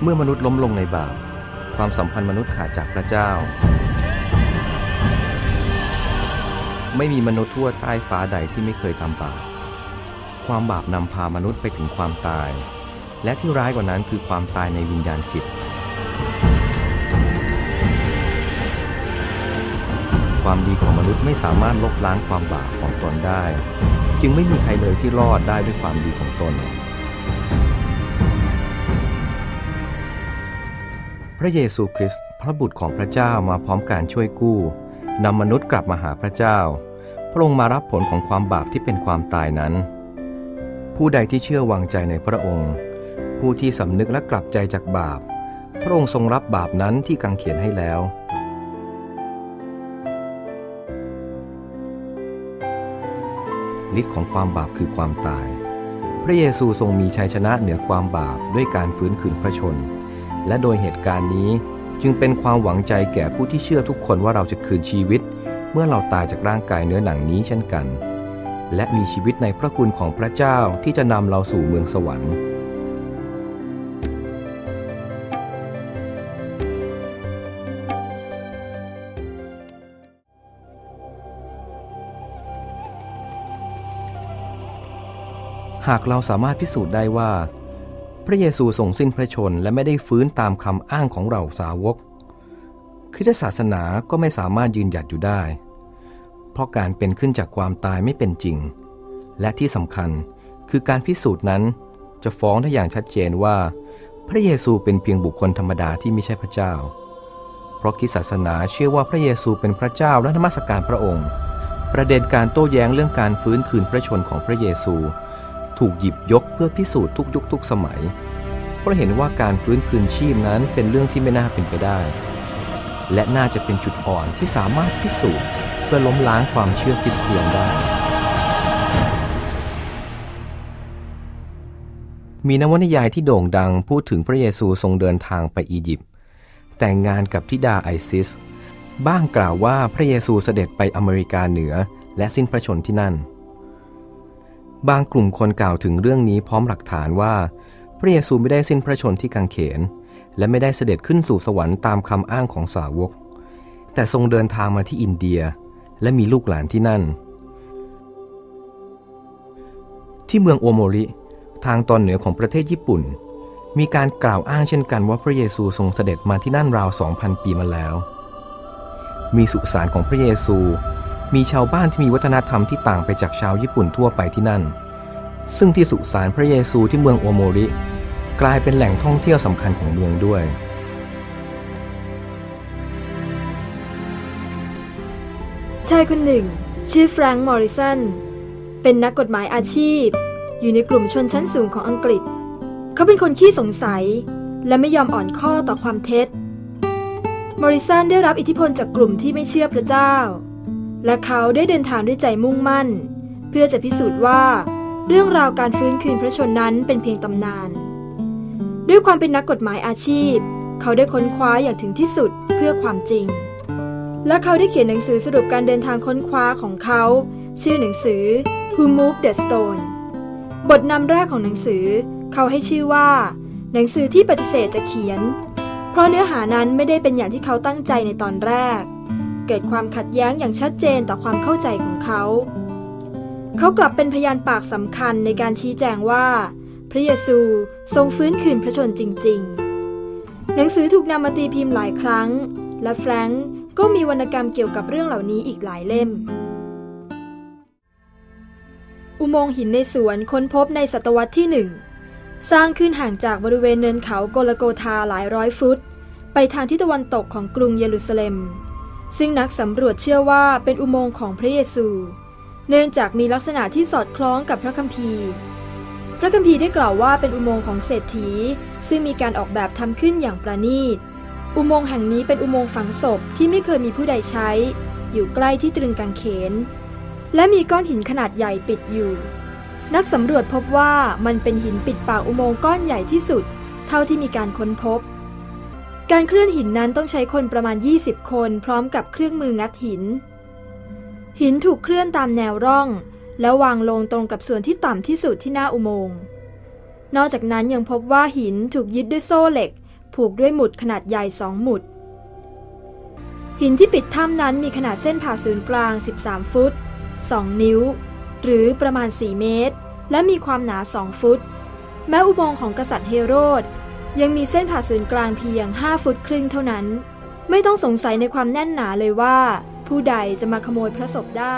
เมื่อมนุษย์ล้มลงในบาปความสัมพันธ์มนุษย์ขาดจากพระเจ้าไม่มีมนุษย์ทั่วใต้ฟ้าใดที่ไม่เคยทำบาปความบาปนำพามนุษย์ไปถึงความตายและที่ร้ายกว่านั้นคือความตายในวิญญาณจิตความดีของมนุษย์ไม่สามารถลบล้างความบาปของตนได้จึงไม่มีใครเลยที่รอดได้ด้วยความดีของตนพระเยซูคริสต์พระบุตรของพระเจ้ามาพร้อมการช่วยกู้นำมนุษย์กลับมาหาพระเจ้าพระองค์มารับผลของความบาปที่เป็นความตายนั้นผู้ใดที่เชื่อวางใจในพระองค์ผู้ที่สำนึกและกลับใจจากบาปพระองค์ทรงรับบาปนั้นที่กางเขนให้แล้วฤทธิ์ของความบาปคือความตายพระเยซูทรงมีชัยชนะเหนือความบาปด้วยการฟื้นคืนพระชนและโดยเหตุการณ์นี้จึงเป็นความหวังใจแก่ผู้ที่เชื่อทุกคนว่าเราจะคืนชีวิตเมื่อเราตายจากร่างกายเนื้อหนังนี้เช่นกันและมีชีวิตในพระคุณของพระเจ้าที่จะนำเราสู่เมืองสวรรค์หากเราสามารถพิสูจน์ได้ว่าพระเยซูทรงสิ้นพระชนและไม่ได้ฟื้นตามคำอ้างของเราสาวกคริสตศาสนาก็ไม่สามารถยืนหยัดอยู่ได้เพราะการเป็นขึ้นจากความตายไม่เป็นจริงและที่สำคัญคือการพิสูจน์นั้นจะฟ้องได้อย่างชัดเจนว่าพระเยซูเป็นเพียงบุคคลธรรมดาที่ไม่ใช่พระเจ้าเพราะคริสตศาสนาเชื่อว่าพระเยซูเป็นพระเจ้าและนมัสการพระองค์ประเด็นการโต้แย้งเรื่องการฟื้นคืนพระชนของพระเยซูถูกหยิบยกเพื่อพิสูจน์ทุกยุคทุกสมัยเพราะเห็นว่าการฟื้นคืนชีพนั้นเป็นเรื่องที่ไม่น่าเป็นไปได้และน่าจะเป็นจุดอ่อนที่สามารถพิสูจน์เพื่อล้มล้างความเชื่อคริสเตียนได้มีนวนิยายที่โด่งดังพูดถึงพระเยซูทรงเดินทางไปอียิปต์แต่งงานกับธิดาไอซิสบ้างกล่าวว่าพระเยซูเสด็จไปอเมริกาเหนือและสิ้นพระชนที่นั่นบางกลุ่มคนกล่าวถึงเรื่องนี้พร้อมหลักฐานว่าพระเยซูไม่ได้สิ้นพระชนที่กางเขนและไม่ได้เสด็จขึ้นสู่สวรรค์ตามคำอ้างของสาวกแต่ทรงเดินทางมาที่อินเดียและมีลูกหลานที่นั่นที่เมืองโอโมริทางตอนเหนือของประเทศญี่ปุ่นมีการกล่าวอ้างเช่นกันว่าพระเยซูทรงเสด็จมาที่นั่นราว 2,000 ปีมาแล้วมีสุสานของพระเยซูมีชาวบ้านที่มีวัฒนธรรมที่ต่างไปจากชาวญี่ปุ่นทั่วไปที่นั่นซึ่งที่สุสานพระเยซูที่เมืองโอโมริกลายเป็นแหล่งท่องเที่ยวสำคัญของเมืองด้วยชายคนหนึ่งชื่อแฟรงค์ มอริสันเป็นนักกฎหมายอาชีพอยู่ในกลุ่มชนชั้นสูงของอังกฤษเขาเป็นคนขี้สงสัยและไม่ยอมอ่อนข้อต่อความเท็จมอริสันได้รับอิทธิพลจากกลุ่มที่ไม่เชื่อพระเจ้าและเขาได้เดินทางด้วยใจมุ่งมั่นเพื่อจะพิสูจน์ว่าเรื่องราวการฟื้นคืนพระชนนั้นเป็นเพียงตำนานด้วยความเป็นนักกฎหมายอาชีพเขาได้ค้นคว้าอย่างถึงที่สุดเพื่อความจริงและเขาได้เขียนหนังสือสรุปการเดินทางค้นคว้าของเขาชื่อหนังสือ Who Moved the Stone บทนำแรกของหนังสือเขาให้ชื่อว่าหนังสือที่ปฏิเสธจะเขียนเพราะเนื้อหานั้นไม่ได้เป็นอย่างที่เขาตั้งใจในตอนแรกเกิดความขัดแย้งอย่างชัดเจนต่อความเข้าใจของเขากลับเป็นพยานปากสำคัญในการชี้แจงว่าพระเยซูทรงฟื้นคืนพระชนจริงๆหนังสือถูกนำมาตีพิมพ์หลายครั้งและแฟรงค์ก็มีวรรณกรรมเกี่ยวกับเรื่องเหล่านี้อีกหลายเล่มอุโมงค์หินในสวนค้นพบในศตวรรษที่ 1สร้างขึ้นห่างจากบริเวณเนินเขาโกลโกธาหลายร้อยฟุตไปทางทิศตะวันตกของกรุงเยรูซาเล็มซึ่งนักสำรวจเชื่อว่าเป็นอุโมงค์ของพระเยซูเนื่องจากมีลักษณะที่สอดคล้องกับพระคัมภีร์ได้กล่าวว่าเป็นอุโมงค์ของเศรษฐีซึ่งมีการออกแบบทำขึ้นอย่างประณีตอุโมงค์แห่งนี้เป็นอุโมงค์ฝังศพที่ไม่เคยมีผู้ใดใช้อยู่ใกล้ที่ตรึงกางเขนและมีก้อนหินขนาดใหญ่ปิดอยู่นักสำรวจพบว่ามันเป็นหินปิดปากอุโมงค์ก้อนใหญ่ที่สุดเท่าที่มีการค้นพบการเคลื่อนหินนั้นต้องใช้คนประมาณ20คนพร้อมกับเครื่องมืองัดหินถูกเคลื่อนตามแนวร่องแล้ววางลงตรงกับส่วนที่ต่ำที่สุดที่หน้าอุโมงค์นอกจากนั้นยังพบว่าหินถูกยึดด้วยโซ่เหล็กผูกด้วยหมุดขนาดใหญ่2 หมุดหินที่ปิดถ้ำนั้นมีขนาดเส้นผ่าศูนย์กลาง13 ฟุต 2 นิ้วหรือประมาณ4 เมตรและมีความหนา2 ฟุตแม้อุโมงค์ของกษัตริย์เฮโรดยังมีเส้นผ่าศูนย์กลางเพียง5 ฟุตครึ่งเท่านั้นไม่ต้องสงสัยในความแน่นหนาเลยว่าผู้ใดจะมาขโมยพระศพได้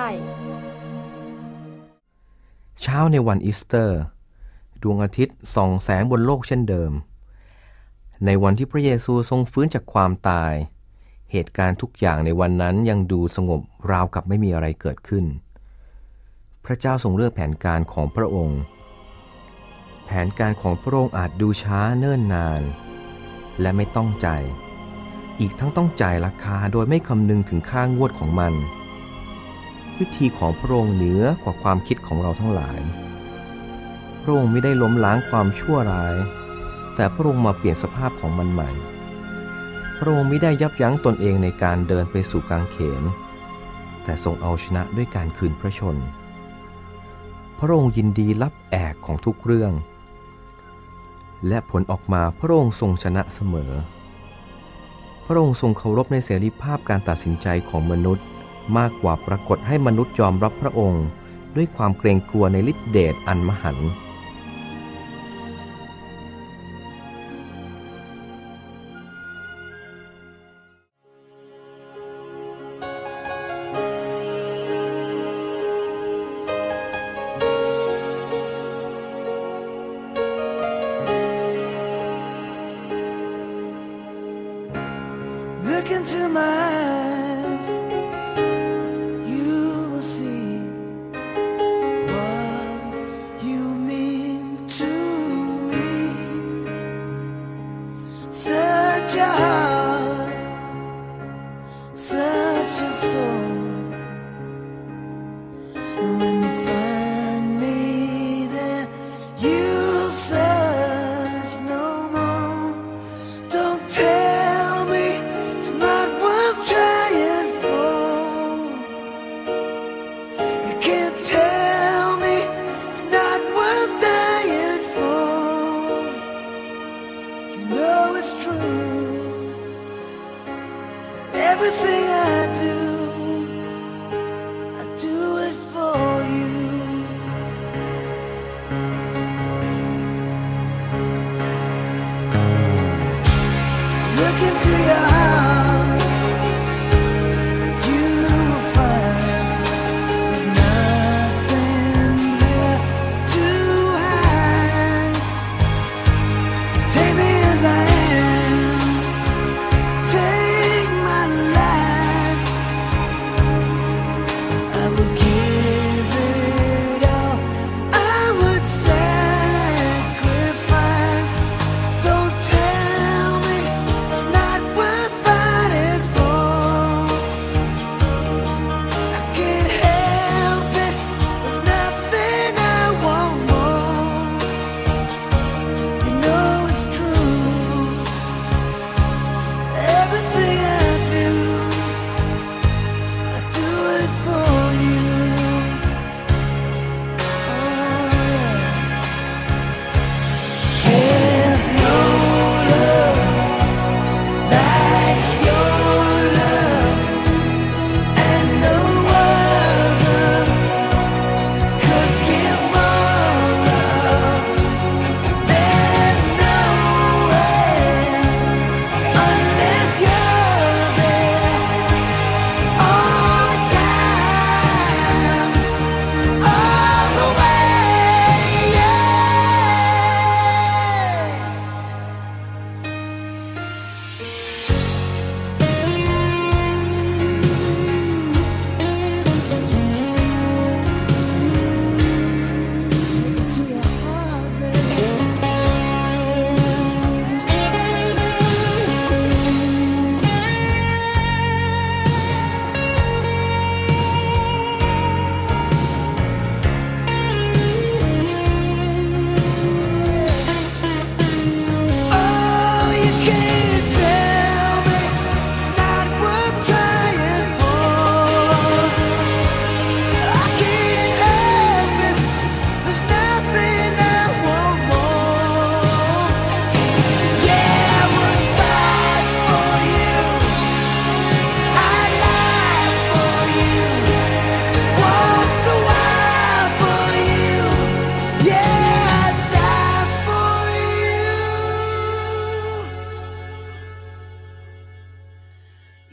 เช้าในวันอีสเตอร์ดวงอาทิตย์ส่องแสงบนโลกเช่นเดิมในวันที่พระเยซูทรงฟื้นจากความตายเหตุการณ์ทุกอย่างในวันนั้นยังดูสงบราวกับไม่มีอะไรเกิดขึ้นพระเจ้าทรงเลือกแผนการของพระองค์แผนการของพระองค์อาจดูช้าเนิ่นนานและไม่ต้องใจอีกทั้งต้องจ่ายราคาโดยไม่คำนึงถึงค่างวดของมันวิธีของพระองค์เหนือกว่าความคิดของเราทั้งหลายพระองค์ไม่ได้ล้มล้างความชั่วร้ายแต่พระองค์มาเปลี่ยนสภาพของมันใหม่พระองค์ไม่ได้ยับยั้งตนเองในการเดินไปสู่กางเขนแต่ทรงเอาชนะด้วยการคืนพระชนพระองค์ยินดีรับแอกของทุกเรื่องและผลออกมาพระองค์ทรงชนะเสมอพระองค์ทรงเคารพในเสรีภาพการตัดสินใจของมนุษย์มากกว่าปรากฏให้มนุษย์ยอมรับพระองค์ด้วยความเกรงกลัวในฤทธิเดชอันมหันต์ Look into my eyes, you will see what you mean.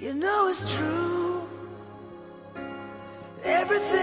You know it's true. Everything